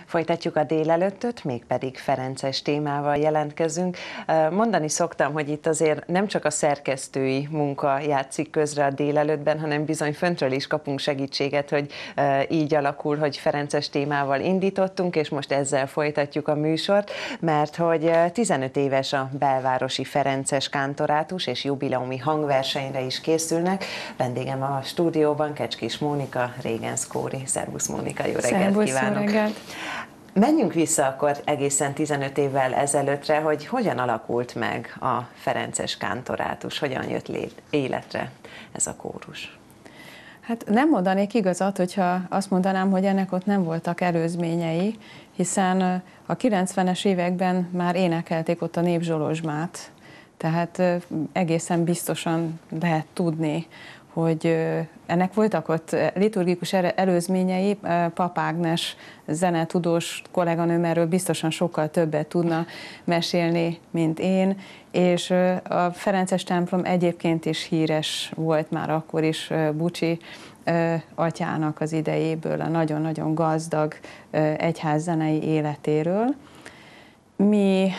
Folytatjuk a délelőttöt, mégpedig ferences témával jelentkezünk. Mondani szoktam, hogy itt azért nem csak a szerkesztői munka játszik közre a délelőttben, hanem bizony föntről is kapunk segítséget, hogy így alakul, hogy ferences témával indítottunk, és most ezzel folytatjuk a műsort, mert hogy 15 éves a belvárosi ferences kántorátus, és jubileumi hangversenyre is készülnek. Vendégem a stúdióban Kecskés Mónika, Régenc Kóri. Szervusz Mónika, jó reggelt kívánok! Jó reggelt. Menjünk vissza akkor egészen 15 évvel ezelőttre, hogy hogyan alakult meg a ferences kántorátus, hogyan jött életre ez a kórus? Hát nem mondanék igazat, hogyha azt mondanám, hogy ennek ott nem voltak előzményei, hiszen a 90-es években már énekelték ott a népzsolozsmát, tehát egészen biztosan lehet tudni, hogy ennek voltak ott liturgikus előzményei. Pap Ágnes zenetudós kolléganőm erről biztosan sokkal többet tudna mesélni, mint én, és a ferences templom egyébként is híres volt már akkor is Bucsi atyának az idejéből, a nagyon-nagyon gazdag egyházzenei életéről. Mi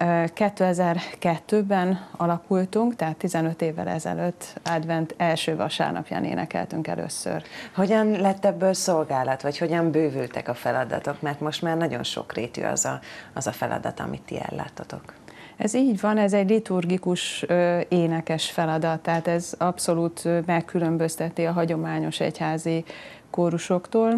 2002-ben alakultunk, tehát 15 évvel ezelőtt advent első vasárnapján énekeltünk először. Hogyan lett ebből szolgálat, vagy hogyan bővültek a feladatok? Mert most már nagyon sokrétű az a feladat, amit ti elláttatok. Ez így van, ez egy liturgikus énekes feladat, tehát ez abszolút megkülönbözteti a hagyományos egyházi kórusoktól.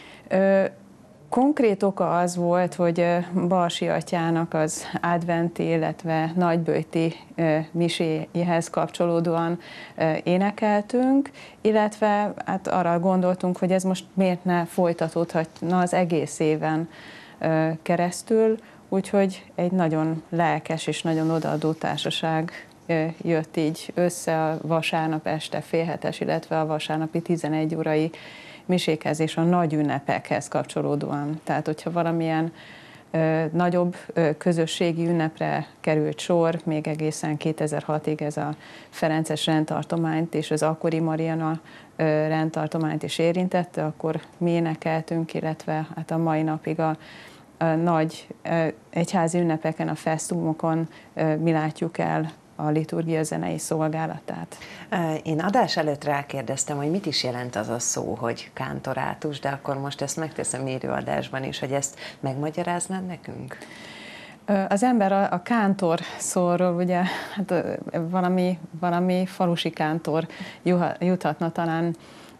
Konkrét oka az volt, hogy Balsi atyának az adventi, illetve nagyböjti miséjéhez kapcsolódóan énekeltünk, illetve hát arra gondoltunk, hogy ez most miért ne folytatódhatna az egész éven keresztül, úgyhogy egy nagyon lelkes és nagyon odaadó társaság jött így össze a vasárnap este 6:30, illetve a vasárnapi 11 órai misékhez és a nagy ünnepekhez kapcsolódóan. Tehát, hogyha valamilyen nagyobb közösségi ünnepre került sor, még egészen 2006-ig ez a ferences rendtartományt és az akkori Mariana rendtartományt is érintette, akkor mi énekeltünk, illetve hát a mai napig a nagy egyházi ünnepeken, a fesztumokon mi látjuk el a liturgia zenei szolgálatát. Én adás előtt rákérdeztem, hogy mit is jelent az a szó, hogy kántorátus, de akkor most ezt megteszem élőadásban is, hogy ezt megmagyaráznád nekünk? Az ember a kántor szóról, ugye, hát valami falusi kántor juthatna talán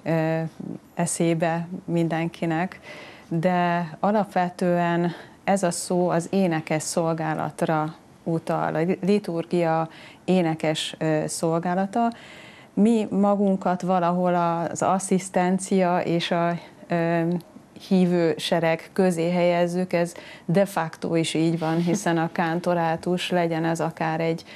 eszébe mindenkinek, de alapvetően ez a szó az énekes szolgálatra utal, a liturgia énekes szolgálata. Mi magunkat valahol az asszisztencia és a hívő sereg közé helyezzük, ez de facto is így van, hiszen a kántorátus, legyen ez akár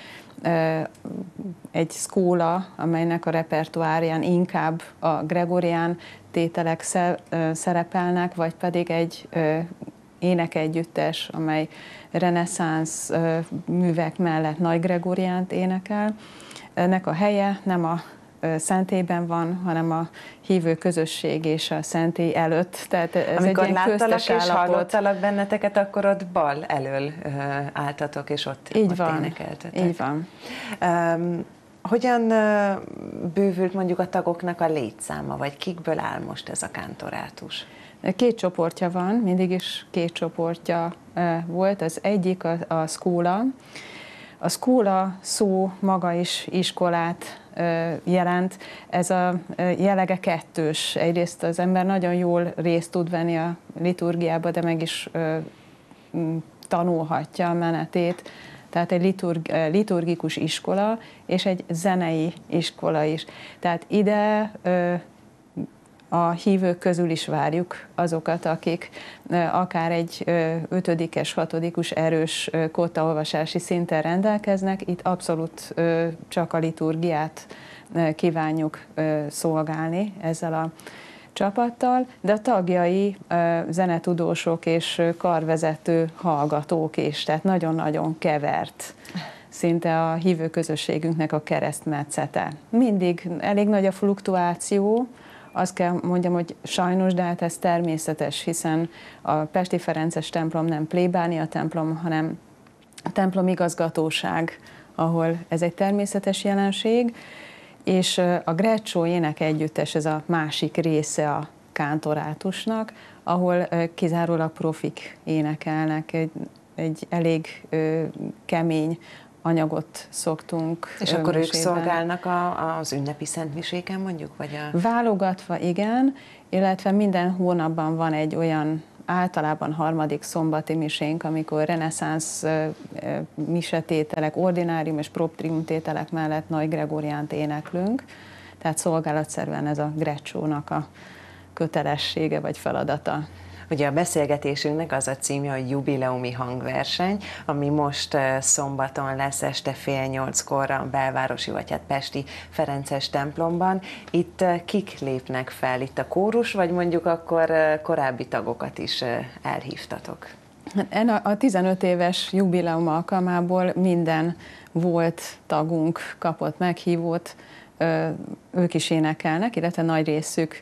egy szkóla, amelynek a repertoárján inkább a gregorián tételek szerepelnek, vagy pedig egy énekegyüttes, amely reneszánsz művek mellett nagy gregoriánt énekel. Ennek a helye nem a szentélyben van, hanem a hívő közösség és a szentély előtt. Tehát ez amikor egy ilyen köztes láttalak és állapot. hallottalak benneteket, akkor ott bal elől álltatok, és ott énekeltetek. Így van. Hogyan bővült mondjuk a tagoknak a létszáma, vagy kikből áll most ez a kántorátus? 2 csoportja van, mindig is 2 csoportja volt. Az egyik a szkóla. A szkóla szó maga is iskolát jelent. Ez a jellege kettős. Egyrészt az ember nagyon jól részt tud venni a liturgiába, de meg is tanulhatja a menetét. Tehát egy liturgikus iskola és egy zenei iskola is. Tehát ide a hívők közül is várjuk azokat, akik akár egy 5-es, 6-os erős kótaolvasási szinten rendelkeznek. Itt abszolút csak a liturgiát kívánjuk szolgálni ezzel a csapattal, de a tagjai zenetudósok és karvezető hallgatók is, tehát nagyon-nagyon kevert szinte a hívő közösségünknek a keresztmetszete. Mindig elég nagy a fluktuáció, azt kell mondjam, hogy sajnos, de hát ez természetes, hiszen a pesti ferences templom nem plébánia templom, hanem a templom igazgatóság, ahol ez egy természetes jelenség, és a Greccio énekegyüttes, ez a másik része a kántorátusnak, ahol kizárólag profik énekelnek, egy elég kemény anyagot szoktunk. És akkor ők szolgálnak az ünnepi szentmiséken mondjuk? Vagy Válogatva, igen, illetve minden hónapban van egy olyan általában harmadik szombati misénk, amikor reneszánsz misetételek, ordinárium és proptrium tételek mellett nagy gregoriánt éneklünk, tehát szolgálatszerűen ez a Grecciónak a kötelessége vagy feladata. Ugye a beszélgetésünknek az a címje, hogy jubileumi hangverseny, ami most szombaton lesz este 7:30-kor a belvárosi, vagy hát pesti Ferences templomban. Itt kik lépnek fel? Itt a kórus, vagy mondjuk akkor korábbi tagokat is elhívtatok? A 15 éves jubileum alkalmából minden volt tagunk kapott meghívót, ők is énekelnek, illetve nagy részük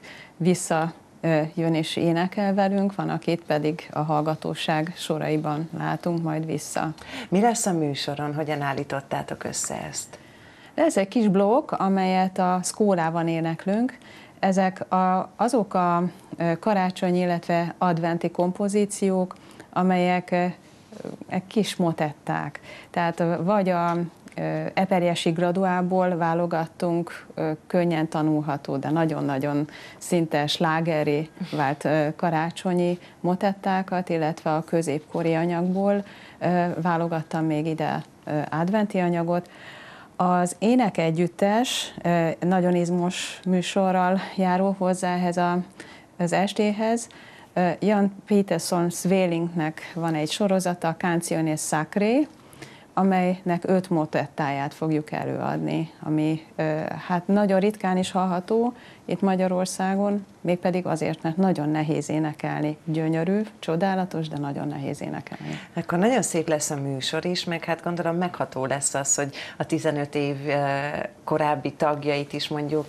jön és énekel velünk, van, akit pedig a hallgatóság soraiban látunk majd vissza. Mi lesz a műsoron? Hogyan állítottátok össze ezt? Ez egy kis blokk, amelyet a szkólában éneklünk. Ezek azok a karácsonyi, illetve adventi kompozíciók, amelyek kis motetták. Tehát vagy a Eperjesi graduából válogattunk könnyen tanulható, de nagyon-nagyon szinte slágerré vált karácsonyi motettákat, illetve a középkori anyagból válogattam még ide adventi anyagot. Az énekegyüttes nagyon izmos műsorral járul hozzá ehhez az estéhez. Jan Peterson Svelingnek van egy sorozata, Canciones Sacré, amelynek 5 motettáját fogjuk előadni, ami hát nagyon ritkán is hallható itt Magyarországon, mégpedig azért, mert nagyon nehéz énekelni. Gyönyörű, csodálatos, de nagyon nehéz énekelni. Akkor nagyon szép lesz a műsor is, meg hát gondolom megható lesz az, hogy a 15 év korábbi tagjait is mondjuk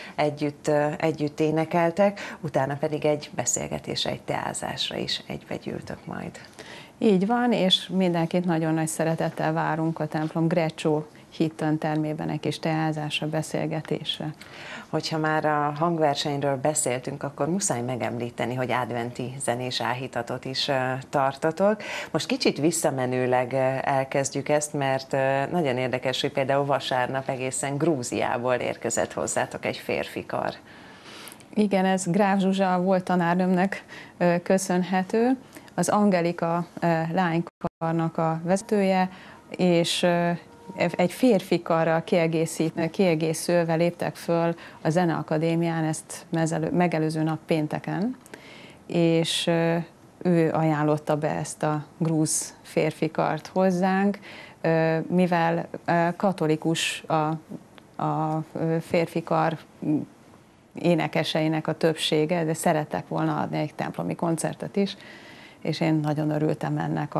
együtt énekeltek, utána pedig egy beszélgetésre, egy teázásra is egybegyűltök majd. Így van, és mindenkit nagyon nagy szeretettel várunk a templom Greccio Hitton termében egy kis teázásra, beszélgetésre. Hogyha már a hangversenyről beszéltünk, akkor muszáj megemlíteni, hogy adventi zenés áhítatot is tartotok. Most kicsit visszamenőleg elkezdjük ezt, mert nagyon érdekes, hogy például vasárnap egészen Grúziából érkezett hozzátok egy férfi kar. Igen, ez Gráf Zsuzsa volt tanárnőmnek köszönhető. Az Angelika lánykarnak a vezetője, és egy férfi karral kiegészülve léptek föl a Zeneakadémián, ezt megelőző nap pénteken, és ő ajánlotta be ezt a grúz férfi kart hozzánk, mivel katolikus a férfi kar énekeseinek a többsége, de szerettek volna adni egy templomi koncertet is, és én nagyon örültem ennek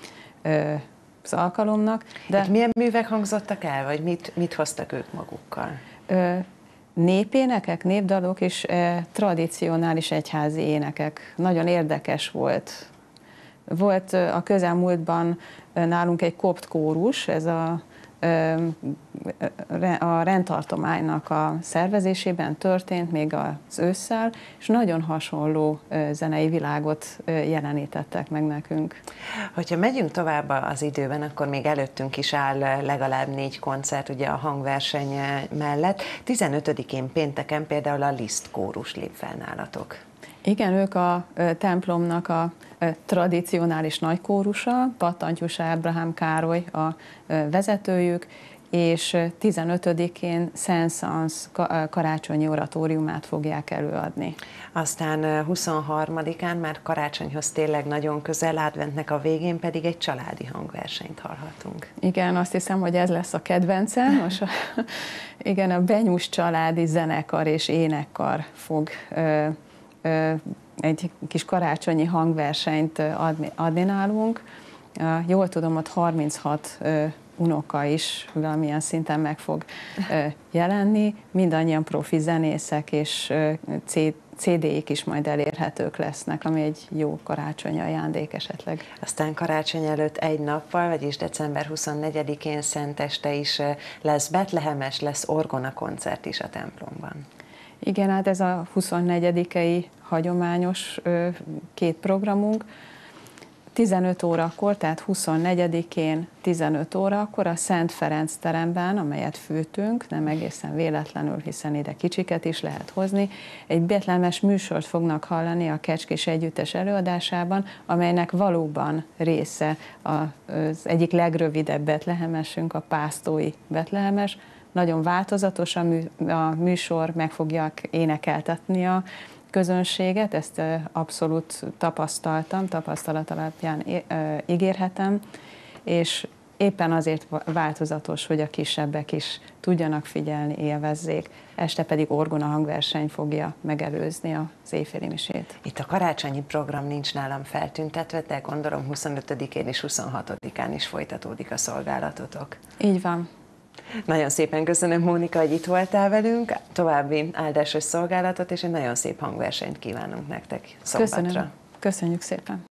az alkalomnak. De hát milyen művek hangzottak el, vagy mit hoztak ők magukkal? Népénekek, népdalok és tradicionális egyházi énekek. Nagyon érdekes volt. Volt a közelmúltban nálunk egy kopt kórus, ez a rendtartománynak a szervezésében történt még az ősszel, és nagyon hasonló zenei világot jelenítettek meg nekünk. Hogyha megyünk tovább az időben, akkor még előttünk is áll legalább 4 koncert ugye a hangverseny mellett. 15-én pénteken például a Liszt kórus lép fel nálatok. Igen, ők a templomnak a tradicionális nagykórusa, Pattantyús Ábrahám Károly a vezetőjük, és 15-én Saint-Saëns karácsonyi oratóriumát fogják előadni. Aztán 23-án már karácsonyhoz tényleg nagyon közel, adventnek a végén pedig egy családi hangversenyt hallhatunk. Igen, azt hiszem, hogy ez lesz a kedvencem. Most igen, a Benyus családi zenekar és énekkar fog egy kis karácsonyi hangversenyt adni nálunk. Jól tudom, ott 36 unoka is valamilyen szinten meg fog jelenni. Mindannyian profi zenészek, és CD-ik is majd elérhetők lesznek, ami egy jó karácsonyi ajándék esetleg. Aztán karácsony előtt egy nappal, vagyis december 24-én szenteste is lesz betlehemes, lesz orgona koncert is a templomban. Igen, hát ez a 24-i hagyományos két programunk. 15 órakor, tehát 24-én 15 órakor a Szent Ferenc teremben, amelyet fűtünk, nem egészen véletlenül, hiszen ide kicsiket is lehet hozni, egy betlehemes műsort fognak hallani a Kecskés Együttes előadásában, amelynek valóban része az egyik legrövidebb betlehemesünk, a pásztói betlehemes. Nagyon változatos a műsor, meg fogják énekeltetni a közönséget, ezt abszolút tapasztaltam, tapasztalat alapján ígérhetem, és éppen azért változatos, hogy a kisebbek is tudjanak figyelni, élvezzék, este pedig orgona hangverseny fogja megelőzni az éjféli misét. Itt a karácsonyi program nincs nálam feltüntetve, de gondolom 25-én és 26-án is folytatódik a szolgálatotok. Így van. Nagyon szépen köszönöm, Mónika, hogy itt voltál velünk, további áldásos szolgálatot, és egy nagyon szép hangversenyt kívánunk nektek szombatra. Köszönöm. Köszönjük szépen.